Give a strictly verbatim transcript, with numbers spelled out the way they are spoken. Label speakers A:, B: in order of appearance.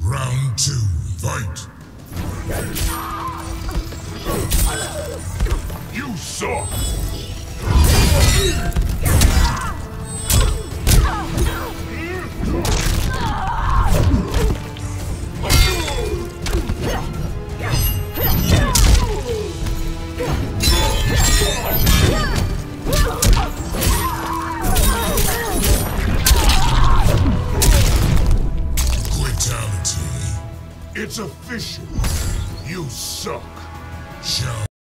A: Round two, fight! You suck! It's official. You suck. Shao